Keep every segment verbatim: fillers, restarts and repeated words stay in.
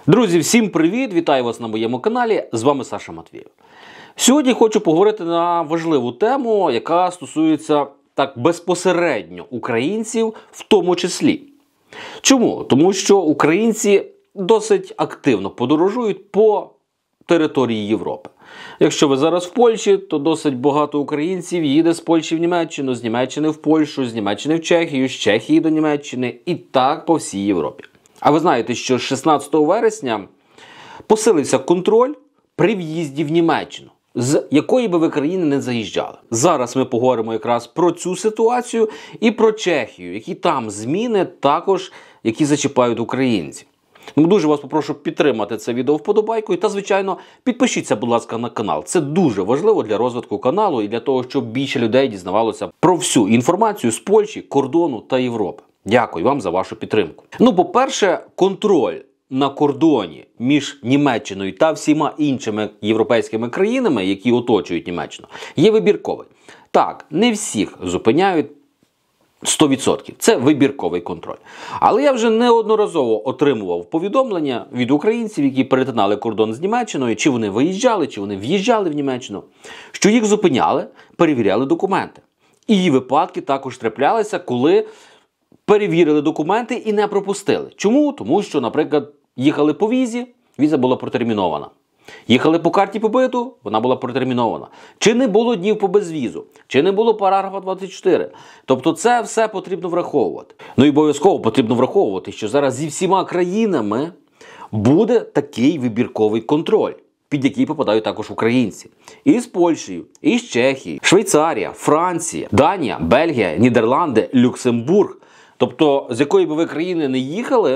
Друзі, всім привіт! Вітаю вас на моєму каналі. З вами Саша Матвієв. Сьогодні хочу поговорити на важливу тему, яка стосується так безпосередньо українців в тому числі. Чому? Тому що українці досить активно подорожують по території Європи. Якщо ви зараз в Польщі, то досить багато українців їде з Польщі в Німеччину, з Німеччини в Польщу, з Німеччини в Чехію, з Чехії до Німеччини і так по всій Європі. А ви знаєте, що з шістнадцятого вересня посилився контроль при в'їзді в Німеччину, з якої би ви країни не заїжджали. Зараз ми поговоримо якраз про цю ситуацію і про Чехію, які там зміни також, які зачіпають українців. Ну, дуже вас попрошу підтримати це відео вподобайкою та, звичайно, підпишіться, будь ласка, на канал. Це дуже важливо для розвитку каналу і для того, щоб більше людей дізнавалося про всю інформацію з Польщі, кордону та Європи. Дякую вам за вашу підтримку. Ну, по-перше, контроль на кордоні між Німеччиною та всіма іншими європейськими країнами, які оточують Німеччину, є вибірковий. Так, не всіх зупиняють сто відсотків. Це вибірковий контроль. Але я вже неодноразово отримував повідомлення від українців, які перетинали кордон з Німеччиною, чи вони виїжджали, чи вони в'їжджали в Німеччину, що їх зупиняли, перевіряли документи. І її випадки також траплялися, коли перевірили документи і не пропустили. Чому? Тому що, наприклад, їхали по візі, віза була протермінована. Їхали по карті побиту, вона була протермінована. Чи не було днів по безвізу, чи не було параграфа двадцять чотири. Тобто це все потрібно враховувати. Ну і обов'язково потрібно враховувати, що зараз зі всіма країнами буде такий вибірковий контроль, під який попадають також українці. І з Польщею, і з Чехією, Швейцарія, Франція, Данія, Бельгія, Нідерланди, Люксембург. Тобто, з якої би ви країни не їхали,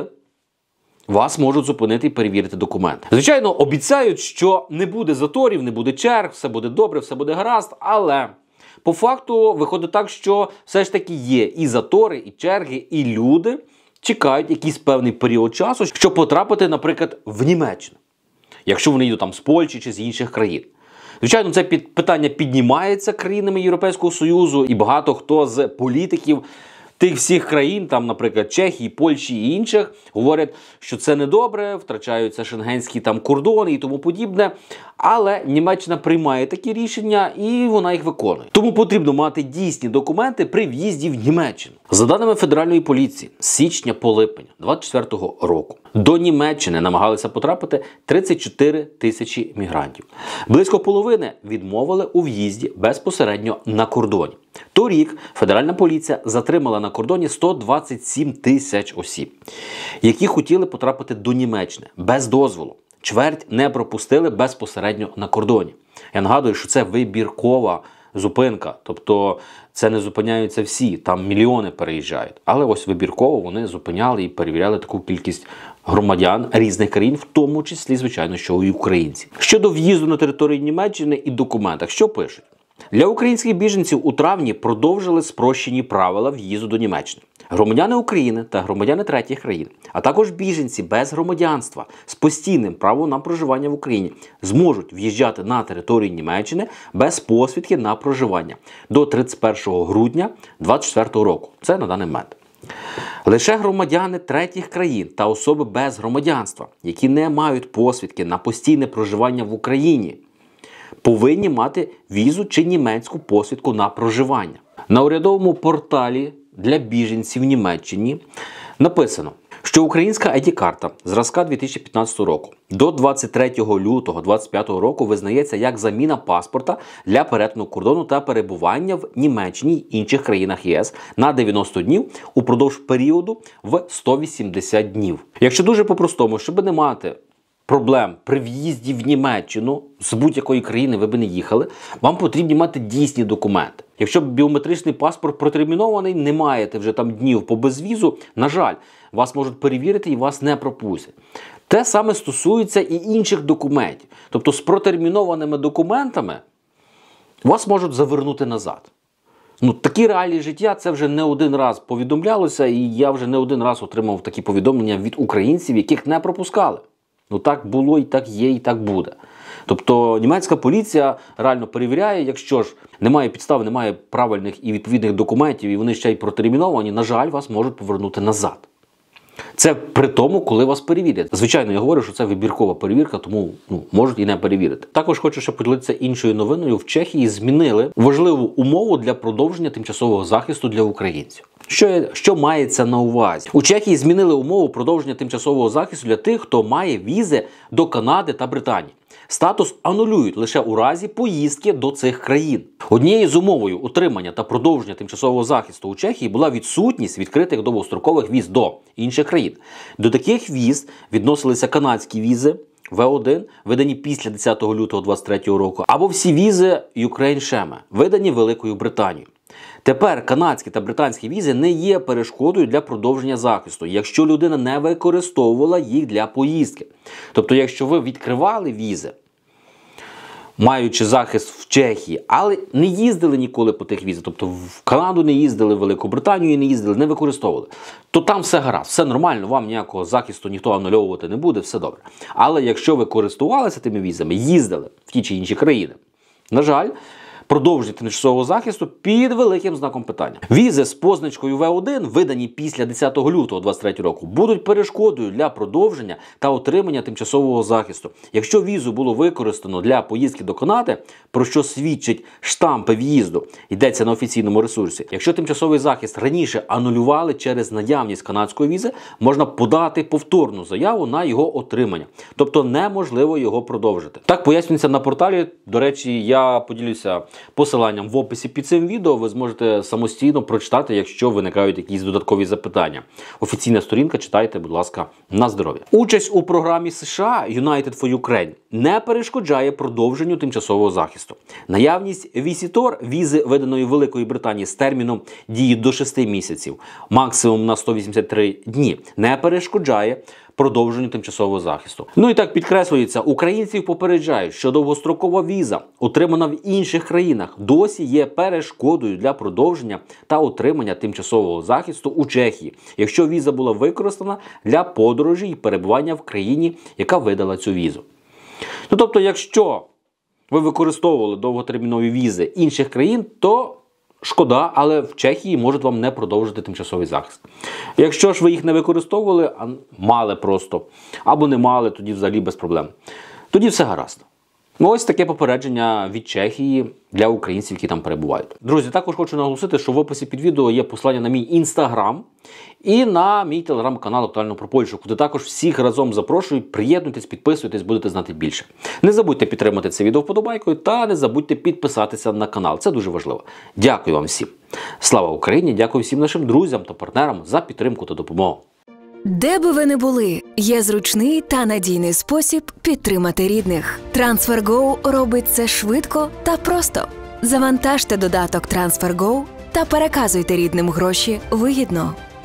вас можуть зупинити і перевірити документи. Звичайно, обіцяють, що не буде заторів, не буде черг, все буде добре, все буде гаразд, але по факту виходить так, що все ж таки є і затори, і черги, і люди чекають якийсь певний період часу, щоб потрапити, наприклад, в Німеччину, якщо вони йдуть там з Польщі чи з інших країн. Звичайно, це під, питання піднімається країнами Європейського Союзу, і багато хто з політиків тих всіх країн, там, наприклад, Чехії, Польщі і інших, говорять, що це недобре, втрачаються шенгенські там кордони і тому подібне. Але Німеччина приймає такі рішення і вона їх виконує. Тому потрібно мати дійсні документи при в'їзді в Німеччину. За даними Федеральної поліції, з січня по липень двадцять четвертого року до Німеччини намагалися потрапити тридцять чотири тисячі мігрантів. Близько половини відмовили у в'їзді безпосередньо на кордоні. Торік Федеральна поліція затримала на кордоні сто двадцять сім тисяч осіб, які хотіли потрапити до Німеччини без дозволу. Чверть не пропустили безпосередньо на кордоні. Я нагадую, що це вибіркова зупинка, тобто це не зупиняються всі, там мільйони переїжджають. Але ось вибірково вони зупиняли і перевіряли таку кількість громадян різних країн, в тому числі, звичайно, що і українці. Щодо в'їзду на територію Німеччини і документах, що пишуть? Для українських біженців у травні продовжили спрощені правила в'їзду до Німеччини. Громадяни України та громадяни третіх країн, а також біженці без громадянства з постійним правом на проживання в Україні зможуть в'їжджати на територію Німеччини без посвідки на проживання до тридцять першого грудня двадцять четвертого року. Це на даний момент. Лише громадяни третіх країн та особи без громадянства, які не мають посвідки на постійне проживання в Україні, повинні мати візу чи німецьку посвідку на проживання. На урядовому порталі для біженців в Німеччині написано, що українська ай ді-карта зразка дві тисячі п'ятнадцятого року до двадцять третього лютого двадцять п'ятого року визнається як заміна паспорта для перетину кордону та перебування в Німеччині й інших країнах ЄС на дев'яносто днів упродовж періоду в сто вісімдесят днів. Якщо дуже по-простому, щоб не мати проблем при в'їзді в Німеччину, з будь-якої країни ви б не їхали, вам потрібні мати дійсні документи. Якщо біометричний паспорт протермінований, не маєте вже там днів по безвізу, на жаль, вас можуть перевірити і вас не пропустять. Те саме стосується і інших документів. Тобто з протермінованими документами вас можуть завернути назад. Ну, такі реалії життя, це вже не один раз повідомлялося, і я вже не один раз отримав такі повідомлення від українців, яких не пропускали. Ну так було, і так є, і так буде. Тобто німецька поліція реально перевіряє, якщо ж немає підстав, немає правильних і відповідних документів, і вони ще й протерміновані, на жаль, вас можуть повернути назад. Це при тому, коли вас перевірять. Звичайно, я говорю, що це вибіркова перевірка, тому ну, можуть і не перевірити. Також хочу ще поділитися іншою новиною. В Чехії змінили важливу умову для продовження тимчасового захисту для українців. Що, що мається на увазі? У Чехії змінили умову продовження тимчасового захисту для тих, хто має візи до Канади та Британії. Статус анулюють лише у разі поїздки до цих країн. Однією з умовою утримання та продовження тимчасового захисту у Чехії була відсутність відкритих довгострокових віз до інших країн. До таких віз відносилися канадські візи ве один, видані після десятого лютого двадцять третього року, або всі візи Ukraine Шеме, видані Великою Британією. Тепер канадські та британські візи не є перешкодою для продовження захисту, якщо людина не використовувала їх для поїздки. Тобто, якщо ви відкривали візи, маючи захист в Чехії, але не їздили ніколи по тих візах, тобто в Канаду не їздили, в Велику Британію не їздили, не використовували, то там все гаразд, все нормально, вам ніякого захисту ніхто анульовувати не буде, все добре. Але якщо ви користувалися тими візами, їздили в ті чи інші країни, на жаль, продовження тимчасового захисту під великим знаком питання. Візи з позначкою ве один, видані після десятого лютого двадцять третього року, будуть перешкодою для продовження та отримання тимчасового захисту. Якщо візу було використано для поїздки до Канади, про що свідчить штампи в'їзду, йдеться на офіційному ресурсі. Якщо тимчасовий захист раніше анулювали через наявність канадської візи, можна подати повторну заяву на його отримання. Тобто неможливо його продовжити. Так пояснюється на порталі. До речі, я поділюся посиланням в описі під цим відео, ви зможете самостійно прочитати, якщо виникають якісь додаткові запитання. Офіційна сторінка, читайте, будь ласка, на здоров'я. Участь у програмі США United for Ukraine не перешкоджає продовженню тимчасового захисту. Наявність візитор, візи, виданої Великої Британії з терміном дії до шести місяців, максимум на сто вісімдесят три дні, не перешкоджає продовженню тимчасового захисту. Ну і так підкреслюється, українців попереджають, що довгострокова віза, отримана в інших країнах, досі є перешкодою для продовження та отримання тимчасового захисту у Чехії, якщо віза була використана для подорожі і перебування в країні, яка видала цю візу. Ну тобто, якщо ви використовували довготермінові візи інших країн, то шкода, але в Чехії можуть вам не продовжити тимчасовий захист. Якщо ж ви їх не використовували, а мали просто, або не мали, тоді взагалі без проблем. Тоді все гаразд. Ну ось таке попередження від Чехії для українців, які там перебувають. Друзі, також хочу наголосити, що в описі під відео є посилання на мій інстаграм і на мій телеграм-канал «Актуально про Польщу», куди також всіх разом запрошую. Приєднуйтесь, підписуйтесь, будете знати більше. Не забудьте підтримати це відео вподобайкою та не забудьте підписатися на канал. Це дуже важливо. Дякую вам всім. Слава Україні! Дякую всім нашим друзям та партнерам за підтримку та допомогу. Де би ви не були, є зручний та надійний спосіб підтримати рідних. TransferGo робить це швидко та просто. Завантажте додаток TransferGo та переказуйте рідним гроші вигідно.